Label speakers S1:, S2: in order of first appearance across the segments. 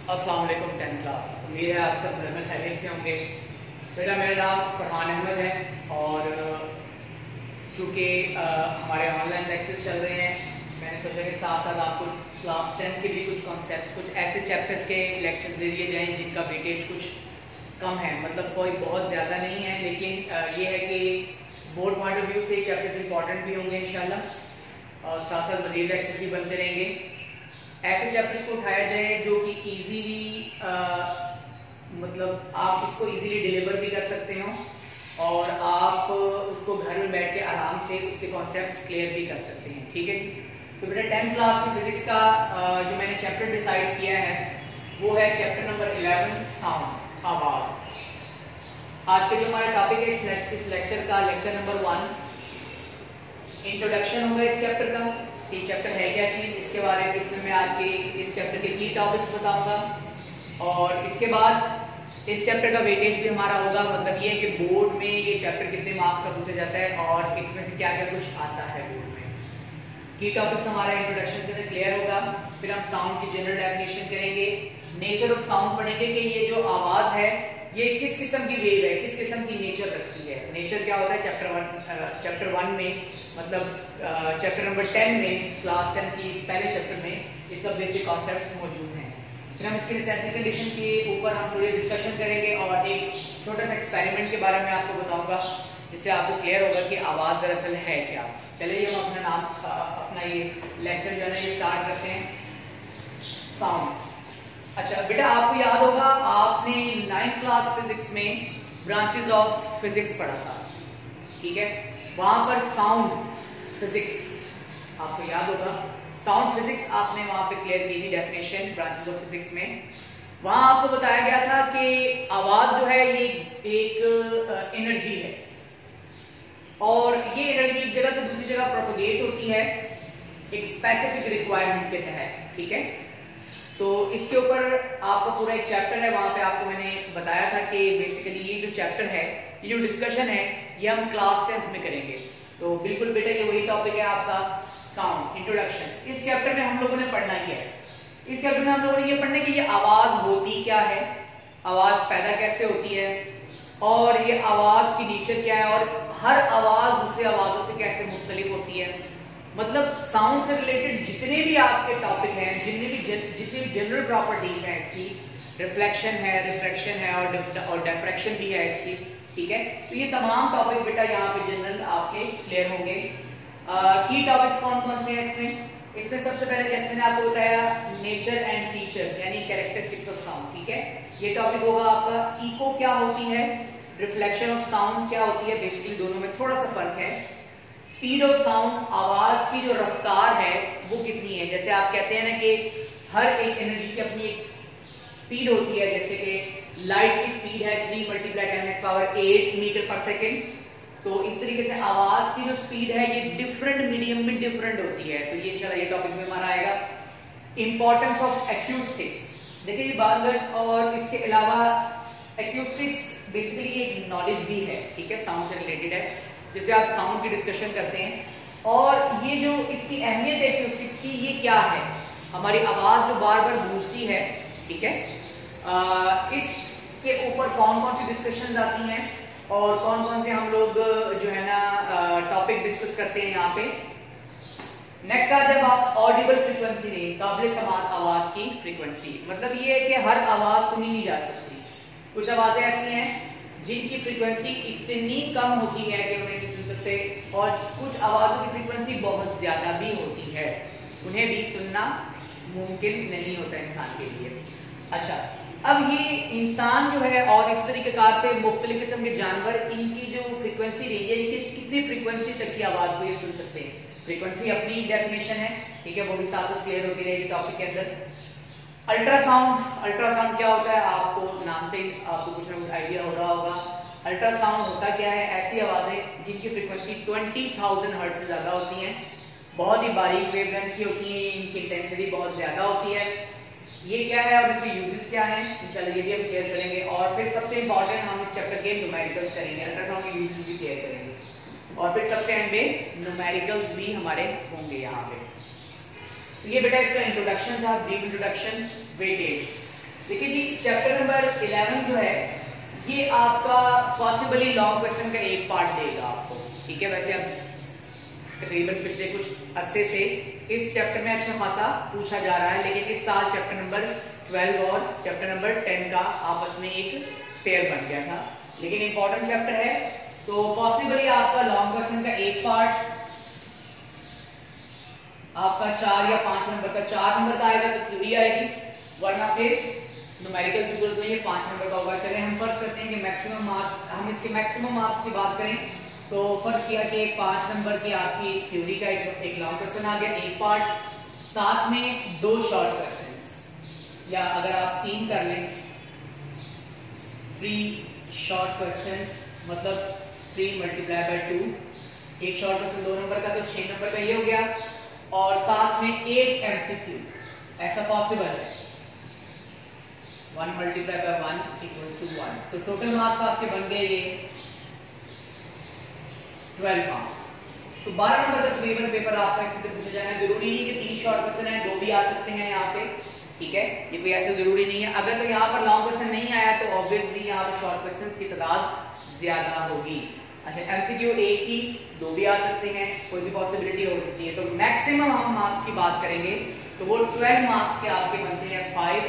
S1: अस्सलाम वालेकुम 10th class. उम्मीद है आप सब घर में खैरियत से होंगे। बेटा मेरा नाम फरहान अहमद है और चूँकि हमारे ऑनलाइन लेक्चर्स चल रहे हैं, मैंने सोचा कि साथ साथ आपको क्लास 10 के भी कुछ कॉन्सेप्ट्स, कुछ ऐसे चैप्टर्स के लेक्चर्स दे दिए जाएँ जिनका वेटेज कुछ कम है, मतलब कोई बहुत ज़्यादा नहीं है, लेकिन ये है कि बोर्ड पॉइंट ऑफ व्यू से चैप्टर्स इंपॉर्टेंट भी होंगे इंशाल्लाह और साथ साथ मज़ीद लेक्चर्स भी बनते रहेंगे। ऐसे चैप्टर्स को उठाया जाए जो कि इजीली मतलब आप उसको इजीली डिलीवर भी कर सकते हो और आप उसको घर में बैठ के आराम से उसके कॉन्सेप्ट्स क्लियर भी कर सकते हैं। ठीक है जी। तो बेटा 10th क्लास की फिजिक्स का जो मैंने चैप्टर डिसाइड किया है वो है चैप्टर नंबर 11 साउंड, आवाज़। आज का जो हमारा टॉपिक है इस लेक्चर का लेक्चर नंबर 1 इंट्रोडक्शन होगा इस चैप्टर का। ये चैप्टर है क्या चीज़, इसके बारे में इसमें मैं आपके इस चैप्टर के की टॉपिक्स बताऊंगा और इसके बाद इस चैप्टर का वेटेज भी हमारा होगा, मतलब ये है कि बोर्ड में ये चैप्टर कितने मार्क्स का पूछा जाता है और इसमें से क्या क्या कुछ आता है बोर्ड में। की टॉपिक्स हमारा इंट्रोडक्शन के अंदर क्लियर होगा, फिर हम साउंड की जनरल डेफिनेशन करेंगे, नेचर ऑफ साउंड पढ़ेंगे कि ये जो आवाज़ है ये किस किस्म की वेव है, किस किस्म की नेचर रखती है। नेचर क्या होता है चैप्टर 1 में, मतलब चैप्टर नंबर 10 में, क्लास 10 की पहले चैप्टर में इसका बेसिक कॉन्सेप्ट्स मौजूद हैं। फिर हम इसकी नेसेसिटी कंडीशन के ऊपर हम थोड़ी डिस्कशन करेंगे और एक छोटा सा एक्सपेरिमेंट के बारे में आपको बताऊंगा जिससे आपको क्लियर होगा कि आवाज़ दरअसल है क्या। चलिए हम अपना ये लेक्चर जो है ना ये स्टार्ट करते हैं। साउंड। अच्छा बेटा आपको याद होगा आपने 9th क्लास फिजिक्स में ब्रांचेस ऑफ फिजिक्स पढ़ा था, ठीक है। वहां पर साउंड फिजिक्स आपको याद होगा, साउंड फिजिक्स आपने वहां पे क्लियर की थी डेफिनेशन ब्रांचेस ऑफ फिजिक्स में। वहां आपको बताया गया था कि आवाज जो है ये एक एनर्जी है और ये एनर्जी एक जगह से दूसरी जगह प्रोपोगेट होती है एक स्पेसिफिक रिक्वायरमेंट के तहत, ठीक है। तो इसके ऊपर आपका पूरा एक चैप्टर है, वहां पे आपको मैंने बताया था कि बेसिकली ये जो चैप्टर है, ये जो डिस्कशन है ये हम क्लास 10th में करेंगे। तो बिल्कुल बेटा ये वही टॉपिक है आपका साउंड इंट्रोडक्शन। इस चैप्टर में हम लोगों ने पढ़ना ही है, इस चैप्टर में हम लोगों ने ये पढ़ना है कि ये आवाज होती क्या है, आवाज पैदा कैसे होती है और ये आवाज की नेचर क्या है और हर आवाज दूसरी आवाजों से कैसे मुख्तलिफ होती है। मतलब साउंड से रिलेटेड जितने भी आपके टॉपिक हैं, जितनी भी जनरल प्रॉपर्टीज हैं इसकी, रिफ्लेक्शन है, रिफ्रैक्शन है और डिफ्रैक्शन भी है इसकी, ठीक है। तो ये तमाम टॉपिक बेटा यहाँ पे जनरल आपके क्लियर होंगे। की टॉपिक्स कौन कौन से हैं इसमें सबसे पहले जैसे मैंने आपको बताया नेचर एंड फीचर्स यानी कैरेक्टरिस्टिक्स ऑफ साउंड, ठीक है। ये टॉपिक होगा आपका इको क्या होती है, रिफ्लेक्शन ऑफ साउंड क्या होती है, बेसिकली दोनों में थोड़ा सा फर्क है। स्पीड ऑफ साउंड, आवाज की जो रफ्तार है वो कितनी है, जैसे आप कहते हैं ना कि हर एक एनर्जी की अपनी एक स्पीड होती है, जैसे कि लाइट की स्पीड है 3 × 10⁸ मीटर पर सेकेंड, तो इस तरीके से आवाज की जो स्पीड है ये डिफरेंट मीडियम में डिफरेंट होती है। तो ये चला ये टॉपिक में हमारा आएगा। इंपॉर्टेंस ऑफ एक्यूस्टिक्स, देखिए ये बात और इसके अलावा एक्यूस्टिक्स बेसिकली एक नॉलेज भी है, ठीक है, साउंड से रिलेटेड है जिसपे आप साउंड की डिस्कशन करते हैं और ये जो इसकी अहमियत है एक्यूस्टिक्स की, ये क्या है, हमारी आवाज जो बार बार गूंजती है, ठीक है, इसके ऊपर कौन कौन सी डिस्कशन आती हैं और कौन कौन से हम लोग जो है ना टॉपिक डिस्कस करते हैं यहाँ पे। नेक्स्ट आता है बात ऑडिबल फ्रीक्वेंसी नहीं, काबिल समात आवाज की फ्रीक्वेंसी, मतलब ये है कि हर आवाज सुनी नहीं जा सकती। कुछ आवाजें ऐसी हैं जिनकी फ्रीक्वेंसी इतनी कम होती है कि उन्हें नहीं सुन सकते और कुछ आवाजों की फ्रीक्वेंसी बहुत ज्यादा भी होती है, उन्हें भी सुनना मुमकिन नहीं होता इंसान के लिए। अच्छा, अब ये इंसान जो है और इस तरीकेकार से मुख्तलिफ किस्म के जानवर, इनकी जो फ्रीक्वेंसी रेंज है, इनकी कितनी फ्रीक्वेंसी तक की आवाज को ये सुन सकते हैं। फ्रीक्वेंसी अपनी डेफिनेशन है, ठीक है, वो भी साथ साथ क्लियर होती रहेगी टॉपिक के अंदर। अल्ट्रासाउंड क्या होता है, आपको नाम से आपको कुछ ना कुछ आइडिया हो रहा होगा। अल्ट्रासाउंड होता क्या है, ऐसी आवाजें जिनकी फ्रीक्वेंसी 20,000 हर्ट्ज से ज्यादा होती हैं, बहुत ही बारीक वेवलेंथ की होती हैं, इनकी इंटेंसिटी बहुत ज्यादा होती है। ये क्या है और इनके यूजेस क्या हैं, चलिए ये भी हम क्लियर करेंगे और फिर सबसे इंपॉर्टेंट हम इस चैप्टर के न्यूमेरिकल्स करेंगे, अल्ट्रासाउंड के यूजेस भी क्लियर करेंगे और फिर सबसे एंड में न्यूमेरिकल्स भी हमारे होंगे यहाँ पे। तो ये बेटा इसका इंट्रोडक्शन था, ब्रीफ इंट्रोडक्शन। वेटेज, देखिए जी, चैप्टर नंबर 11 जो है ये आपका पॉसिबली लॉन्ग क्वेश्चन का एक पार्ट देगा आपको, ठीक है। वैसे अब तकरीबन पिछले कुछ अरसे से इस चैप्टर में अच्छा खासा पूछा जा रहा है, लेकिन इस साल चैप्टर नंबर 12 और चैप्टर नंबर 10 का आपस में एक पेयर बन गया था, लेकिन इंपॉर्टेंट चैप्टर है तो पॉसिबली आपका लॉन्ग क्वेश्चन का एक पार्ट आपका 4 या 5 नंबर का, 4 नंबर का आएगा तो थ्योरी आएगी, वरना फिर न्यूमेरिकल की जरूरत नहीं है, 5 नंबर का होगा। चले हम फर्ज करते हैं कि मैक्सिमम मार्क्स, हम इसके मैक्सिमम मार्क्स की बात करें तो फर्ज किया कि 5 नंबर की आपकी थ्योरी का एक लॉन्ग क्वेश्चन आ गया, एक पार्ट, साथ में 2 शॉर्ट क्वेश्चंस, या अगर आप 3 कर लें 3 शॉर्ट क्वेश्चंस, मतलब 3 × 2, एक शॉर्ट क्वेश्चन 2 नंबर का तो 6 नंबर का ये हो गया, और साथ में एक एमसीक्यू, ऐसा पॉसिबल है। 1 × 1 = 1, तो टोटल मार्क्स आपके बन गए ये 12 मार्क्स। तो 12 नंबर का तकरीबन पेपर आपका इसमें से पूछा जाना है। जरूरी नहीं कि 3 शॉर्ट क्वेश्चन है, 2 भी आ सकते हैं यहाँ पे, ठीक है, ये कोई ऐसा जरूरी नहीं है। अगर तो यहाँ पर लॉन्ग क्वेश्चन नहीं आया तो ऑब्वियसली यहाँ पर शॉर्ट क्वेश्चंस की तादाद ज्यादा होगी। अच्छा, एमसीक्यू एक ही, 2 भी आ सकते हैं, कोई भी पॉसिबिलिटी हो सकती है। तो मैक्सिमम हम मार्क्स की बात करेंगे तो वो 12 मार्क्स के आपके बनते हैं, 5,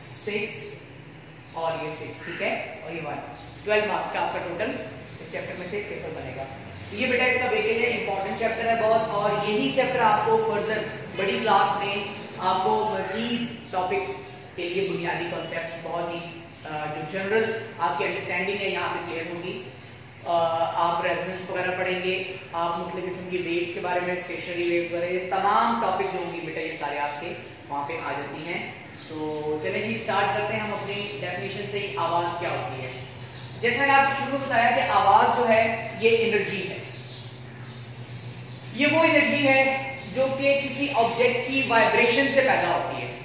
S1: 6 और ये 6, ठीक है, और ये 1, 12 मार्क्स का आपका टोटल इस चैप्टर में से पेपर बनेगा। ये बेटा इसका वेटेज है, इंपॉर्टेंट चैप्टर है बहुत, और यही चैप्टर आपको फर्दर बड़ी क्लास में आपको मजीद टॉपिक के लिए बुनियादी कॉन्सेप्ट्स, बहुत ही जो जनरल आपकी अंडरस्टैंडिंग है यहाँ पे क्लियर होगी। आप रेजोनेंस वगैरह पढ़ेंगे, आप मुख्तलिफ किस्म की वेव्स के बारे में, स्टेशनरी वेव्स वगैरह तमाम टॉपिक जो होंगी बेटा ये सारे आपके वहाँ पे आ जाती हैं। तो चलिए जी स्टार्ट करते हैं हम अपनी डेफिनेशन से ही, आवाज़ क्या होती है। जैसा मैंने आपको शुरू में बताया कि आवाज़ जो है ये एनर्जी है, ये वो एनर्जी है जो कि किसी ऑब्जेक्ट की वाइब्रेशन से पैदा होती है।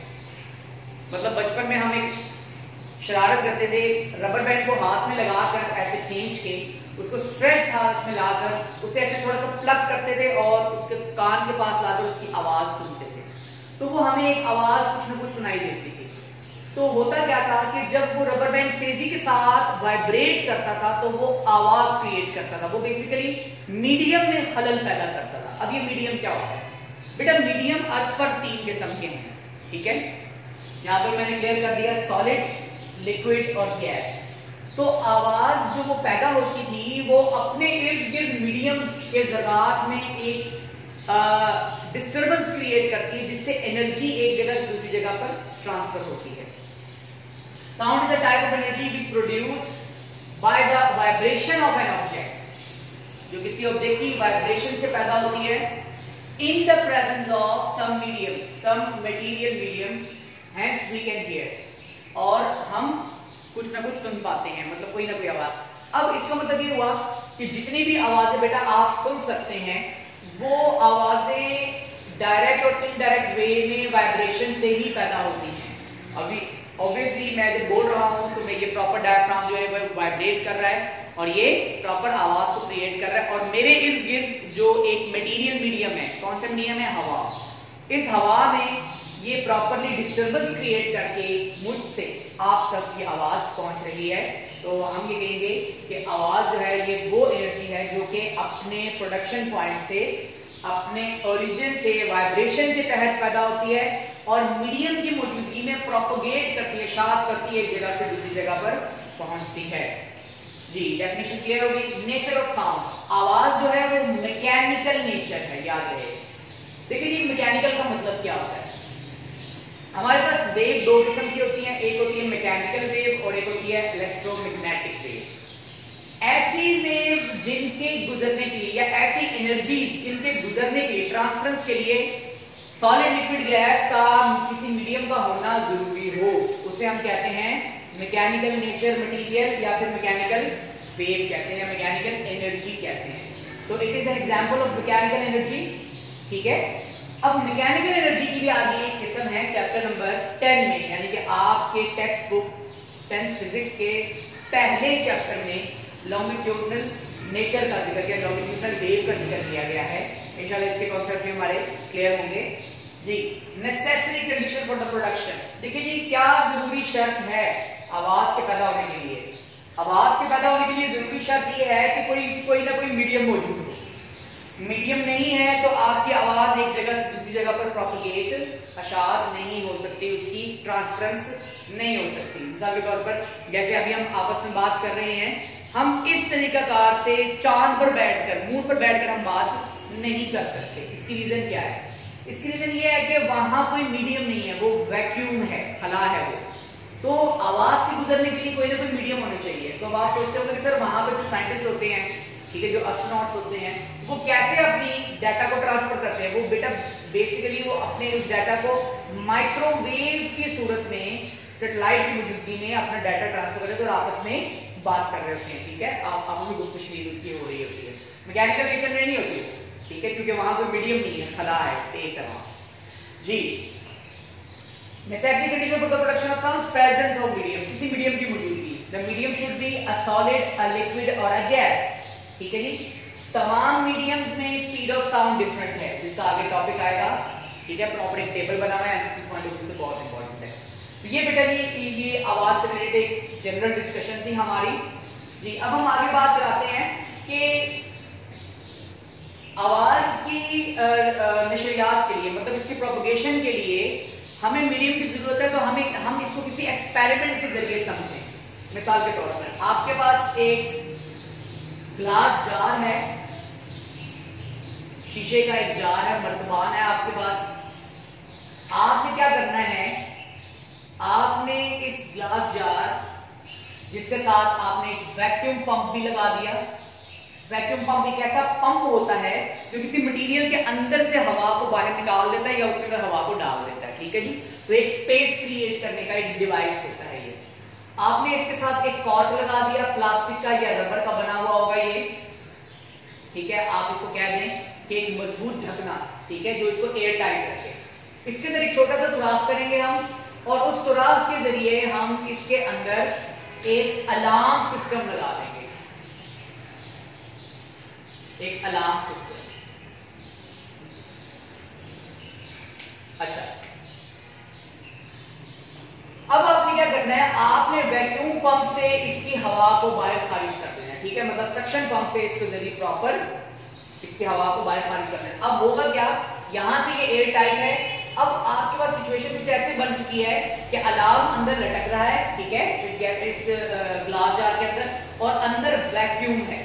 S1: मतलब बचपन में हम एक शरारत करते थे, रबर बैंड को हाथ में लगाकर ऐसे खींच के उसको स्ट्रेच हाथ में लाकर उसे ऐसे थोड़ा सा प्लग करते थे और उसके कान के पास लाकर उसकी आवाज सुनते थे, तो वो हमें एक आवाज कुछ ना कुछ सुनाई देती थी। तो होता क्या था कि जब वो रबर बैंड तेजी के साथ वाइब्रेट करता था तो वो आवाज क्रिएट करता था, वो बेसिकली मीडियम में खलल पैदा करता था। अब ये मीडियम क्या होता है बेटा? मीडियम अर्थ पर 3 किस्म के हैं, ठीक है, यहाँ पर मैंने क्लियर कर दिया, सॉलिड, लिक्विड और गैस। तो आवाज जो वो पैदा होती थी वो अपने इर्द गिर्द मीडियम के ज़रात में एक डिस्टर्बेंस क्रिएट करती है, जिससे एनर्जी एक जगह से दूसरी जगह पर ट्रांसफर होती है। Sound is the type of energy we produce by the vibration of an object, जो किसी ऑब्जेक्ट की वाइब्रेशन से पैदा होती है in the presence of some medium, some material medium, hence we can hear, और हम कुछ ना कुछ सुन पाते हैं, मतलब कोई ना कोई आवाज। अब इसका मतलब ये हुआ कि जितनी भी आवाजें बेटा आप सुन सकते हैं वो आवाजें डायरेक्ट और इनडायरेक्ट वे में वाइब्रेशन से ही पैदा होती हैं। अभी ऑब्वियसली मैं जब बोल रहा हूं तो मैं ये प्रॉपर डायफ्राम जो है वो वाइब्रेट कर रहा है और ये प्रॉपर आवाज को क्रिएट कर रहा है, और मेरे इर्द गिर्द जो एक मटेरियल मीडियम है, कौन सा मीडियम है? हवा। इस हवा में ये प्रॉपरली डिस्टर्बेंस क्रिएट करके मुझसे आप तक ये आवाज पहुंच रही है। तो हम ये कहेंगे कि आवाज जो है ये वो एनर्जी है जो कि अपने प्रोडक्शन पॉइंट से, अपने ओरिजिन से वाइब्रेशन के तहत पैदा होती है और मीडियम की मौजूदगी में प्रोपोगेट करती है, शार्प करती है, एक जगह से दूसरी जगह पर पहुंचती है। जी डेफिनेशन क्लियर होगी। नेचर ऑफ साउंड, आवाज जो है वो मैकेनिकल नेचर है, याद रहे। देखिए जी मैकेनिकल का मतलब क्या होता है? हमारे पास वेव 2 किस्म की होती हैं, एक होती है मैकेनिकल वेव और एक होती है इलेक्ट्रोमैग्नेटिक वेव। ऐसी वेव जिनके गुजरने के लिए या ऐसी एनर्जीज जिनके गुजरने के लिए, ट्रांसफरेंस के लिए सॉलिड लिक्विड गैस का किसी मीडियम का होना जरूरी हो, उसे हम कहते हैं मैकेनिकल नेचर मटेरियल या फिर मैकेनिकल वेव कहते हैं, मैकेनिकल एनर्जी कहते हैं। तो it is an example of mechanical energy, ठीक है। अब मैकेनिकल एनर्जी की भी आगे एक किस्म है चैप्टर नंबर 10 में, यानी कि आपके टेक्स्ट बुक 10 फिजिक्स के पहले चैप्टर में लॉन्गिट्यूडनल नेचर का जिक्र किया, लॉन्गिट्यूडनल वेव का जिक्र किया गया है। इंशाल्लाह इसके कॉन्सेप्ट भी हमारे क्लियर होंगे। जी necessary condition for the production. देखिए जी क्या जरूरी शर्त है आवाज के पैदा होने के लिए? आवाज के पैदा होने के लिए जरूरी शर्त ये है कि कोई ना कोई मीडियम मौजूद हो। मीडियम नहीं है तो आपकी आवाज एक जगह से दूसरी जगह पर प्रोपगेट अशात नहीं हो सकती, उसकी ट्रांसफरेंस नहीं हो सकती। मिसाल के तौर पर जैसे अभी हम आपस में बात कर रहे हैं, हम इस तरीकाकार से चांद पर बैठकर, मून पर बैठकर हम बात नहीं कर सकते। इसकी रीजन क्या है? इसकी रीजन ये है कि वहां कोई मीडियम नहीं है, वो वैक्यूम है, खला है वो। तो आवाज से गुजरने के लिए कोई ना कोई मीडियम होना चाहिए। तो अब आप सोचते होंगे कि सर वहां पर जो साइंटिस्ट होते हैं, ठीक है, जो एस्ट्रोनॉट्स होते हैं, वो कैसे अपनी डाटा को ट्रांसफर करते हैं? वो बेटा बेसिकली वो अपने उस डाटा को माइक्रोवेव्स की सूरत में सैटेलाइट की मौजूदगी में अपना डाटा ट्रांसफर करते हैं और आपस में बात कर रहे होते हैं। ठीक है, आपस में गुफ्तगू हो रही होती है, मैकेनिकल नेचर में नहीं होती, ठीक है, क्योंकि वहां कोई मीडियम नहीं है, खला है, स्पेस है वहां। जी necessary condition for the production of sound, presence of medium, किसी मीडियम की मौजूदगी। The medium should be a solid, a liquid or a gas. ठीक है जी, तमाम मीडियम्स में स्पीड ऑफ साउंड डिफरेंट है, जिसका आगे टॉपिक आएगा। ठीक है, प्रॉपर एक टेबल बना हुआ है, इसकी पॉइंट ऑफ व्यू से बहुत इंपॉर्टेंट है। तो ये बेटा जी ये आवाज से रिलेटेड एक जनरल डिस्कशन थी हमारी। जी अब हम आगे बात चलाते हैं कि आवाज की नशरियात के लिए, मतलब इसकी प्रोपगेशन के लिए हमें मीडियम की जरूरत है। तो हम इसको किसी एक्सपेरिमेंट के जरिए समझें। मिसाल के तौर पर आपके पास एक ग्लास जार है, शीशे का एक जार है, मर्तबान है आपके पास। आपने क्या करना है, आपने इस ग्लास जार जिसके साथ आपने एक वैक्यूम पंप भी लगा दिया। वैक्यूम पंप एक ऐसा पंप होता है जो किसी मटेरियल के अंदर से हवा को बाहर निकाल देता है या उसके अंदर हवा को डाल देता है। ठीक है जी, तो एक स्पेस क्रिएट करने का एक डिवाइस होता है ये। आपने इसके साथ एक कॉर्क लगा दिया, प्लास्टिक का या रबर का बना हुआ होगा ये। ठीक है, आप इसको कह दें कि एक मजबूत ढकना, ठीक है, जो इसको एयर टाइट रखे। इसके अंदर एक छोटा सा सुराख करेंगे हम, और उस सुराख के जरिए हम इसके अंदर एक अलार्म सिस्टम लगा देंगे, एक अलार्म सिस्टम। अच्छा, अब आपने क्या करना है, आपने वैक्यूम पंप से इसकी हवा को बाहर खारिज कर देना है। ठीक है, मतलब सक्शन पंप से इसके जरिए प्रॉपर इसकी हवा को बाहर खारिज करना है। अब होगा क्या, यहां से ये एयर टाइट है। अब आपके पास सिचुएशन कुछ ऐसे बन चुकी है कि अलार्म अंदर लटक रहा है, ठीक है, इस ग्लास जार के अंदर, और अंदर वैक्यूम है।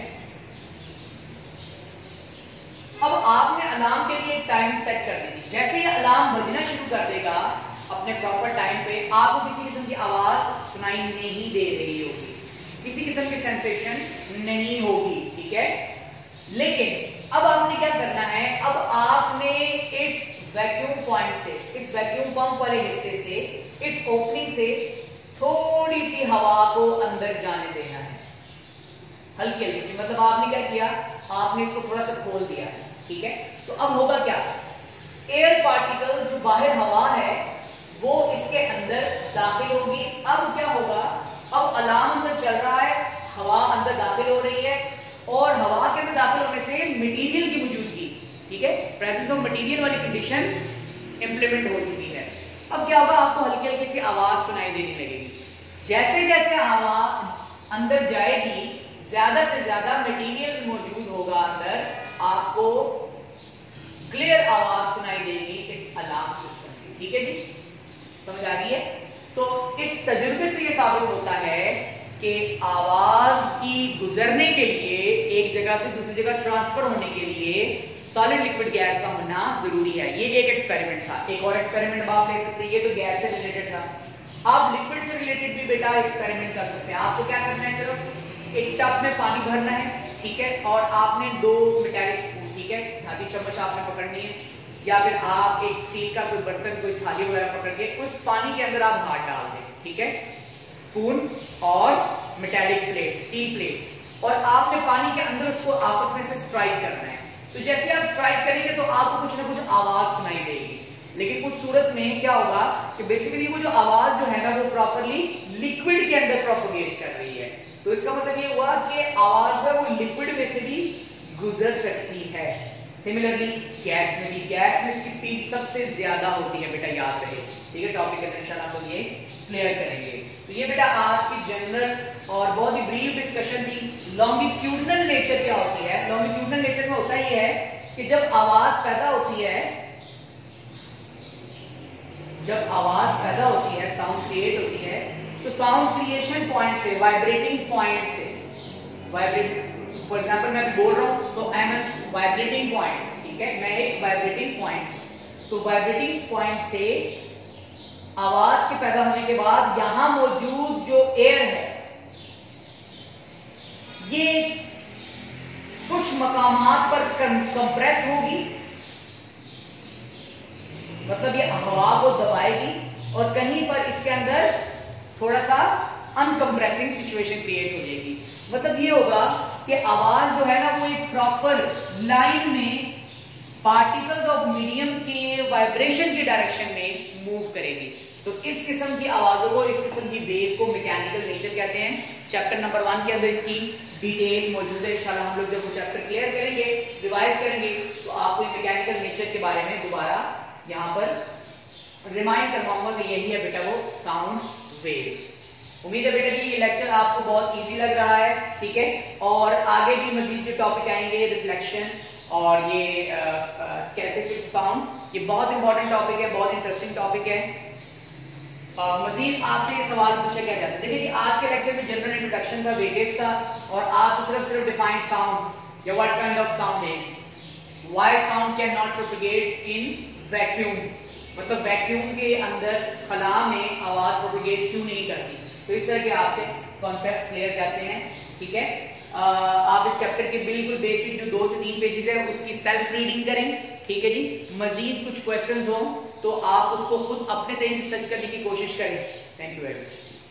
S1: अब आपने अलार्म के लिए एक टाइम सेट कर दी। जैसे ही अलार्म बजना शुरू कर देगा अपने प्रॉपर टाइम पे, आपको किसी किस्म की आवाज सुनाई नहीं दे रही होगी, किसी किस्म की सेंसेशन नहीं होगी। ठीक है, लेकिन अब आपने क्या करना है, अब आपने इस वैक्यूम पॉइंट से, इस वैक्यूम पंप वाले हिस्से से, इस ओपनिंग से थोड़ी सी हवा को अंदर जाने देना है, हल्की हल्की सी। मतलब आपने क्या किया, आपने इसको थोड़ा सा खोल दिया। ठीक है, तो अब होगा क्या, एयर पार्टिकल जो बाहर हवा है वो इसके अंदर दाखिल होगी। अब क्या होगा, अब अलार्म अंदर चल रहा है, हवा अंदर दाखिल हो रही है, और हवा के अंदर दाखिल होने से मटेरियल की मौजूदगी, ठीक है, प्रेजेंस ऑफ मटेरियल वाली कंडीशन इंप्लीमेंट हो चुकी है। अब क्या होगा, आपको हल्की हल्की सी आवाज सुनाई देने लगेगी। जैसे जैसे हवा अंदर जाएगी, ज्यादा से ज्यादा मटेरियल मौजूद होगा अंदर, आपको क्लियर आवाज सुनाई देगी इस अलार्म सिस्टम की। ठीक है जी, समझ आ रही है? तो इस तजुर्बे से यह साबित होता है कि आवाज की गुजरने के लिए, एक जगह से दूसरी जगह ट्रांसफर होने के लिए सॉलिड लिक्विड गैस का होना जरूरी है। ये एक एक्सपेरिमेंट था। एक और एक्सपेरिमेंट आप ले सकते हैं, ये तो गैस से रिलेटेड था। आप लिक्विड से रिलेटेड भी बेटा एक्सपेरिमेंट कर सकते हैं। आपको क्या करना है, सिर्फ एक टब में पानी भरना है, ठीक है, और आपने 2 मेटालिक स्पून, ठीक है, धातु चम्मच आपने पकड़नी है, या फिर आप एक स्टील का कोई बर्तन, कोई थाली वगैरह पकड़ के उस पानी के अंदर आप हाथ डाल दें। ठीक है, स्पून और मेटालिक प्लेट, स्टील प्लेट, और आपने पानी के अंदर उसको आपस में से स्ट्राइक करना है। तो जैसे आप स्ट्राइक करेंगे तो आपको कुछ ना कुछ आवाज सुनाई देगी। लेकिन उस सूरत में क्या होगा कि बेसिकली वो जो आवाज जो है ना, वो प्रॉपर्ली लिक्विड के अंदर प्रोपोगेट कर रही है। तो इसका मतलब ये हुआ कि आवाज है वो लिक्विड में से भी गुजर सकती है। सिमिलरली गैस में भी, गैस में इसकी स्पीड सबसे ज्यादा होती है बेटा, याद रहे। ठीक है, टॉपिक के अंदर हम लोग ये क्लियर करेंगे। तो ये बेटा आज की जनरल और बहुत ही ब्रीफ डिस्कशन थी। लॉन्गिट्यूडनल नेचर क्या होती है? लॉन्गिट्यूडनल नेचर में होता ये है कि जब आवाज पैदा होती है, साउंड क्रिएट होती है, तो साउंड क्रिएशन पॉइंट से, वाइब्रेटिंग पॉइंट से, फॉर एग्जाम्पल मैं बोल रहा हूं, so I am a vibrating point. ठीक है, मैं एक वाइब्रेटिंग पॉइंट, तो वाइब्रेटिंग पॉइंट से आवाज के पैदा होने के बाद यहां मौजूद जो एयर है, ये कुछ मकामात पर कंप्रेस होगी, मतलब ये हवा को दबाएगी, और कहीं पर इसके अंदर थोड़ा सा अनकंप्रेसिंग सिचुएशन क्रिएट हो जाएगी। मतलब ये होगा कि आवाज जो है ना, वो एक प्रॉपर लाइन में पार्टिकल्स ऑफ मीडियम के वाइब्रेशन की डायरेक्शन में मूव करेगी। तो इस किस्म की आवाजों को, इस किस्म की वेव को मैकेनिकल नेचर कहते हैं। चैप्टर नंबर 1 के अंदर इसकी डिटेल मौजूद है। इंशाल्लाह हम लोग जब वो चैप्टर क्लियर करेंगे, रिवाइज करेंगे, तो आपको मैकेनिकल नेचर के बारे में दोबारा यहाँ पर रिमाइंड करवाऊंगा कि यही है बेटा वो साउंड वेव। उम्मीद है बेटा कि ये लेक्चर आपको बहुत इजी लग रहा है। ठीक है, और आगे भी मजीद जो टॉपिक आएंगे, रिफ्लेक्शन और ये कैरेक्टरिस्टिक साउंड, ये बहुत इंपॉर्टेंट टॉपिक है, बहुत इंटरेस्टिंग टॉपिक है। मजीद आपसे ये सवाल पूछा गया जाता है। देखिए कि आज के लेक्चर में जनरल इंट्रोडक्शन था, वेटेज था, और आपसे सिर्फ डिफाइन साउंड या what kind of sound is, why sound can not propagate in vacuum, मतलब वैक्यूम के अंदर खला में आवाज प्रोपेगेट क्यों नहीं करती। तो इस तरह के आपसे कॉन्सेप्ट्स क्लियर जाते हैं। ठीक है, आप इस चैप्टर के बिल्कुल बेसिक जो 2 से 3 पेजेस है उसकी सेल्फ रीडिंग करें। ठीक है जी, मजीद कुछ क्वेश्चंस हो तो आप उसको खुद अपने तरीके से सर्च करने की कोशिश करें। Thank you very much.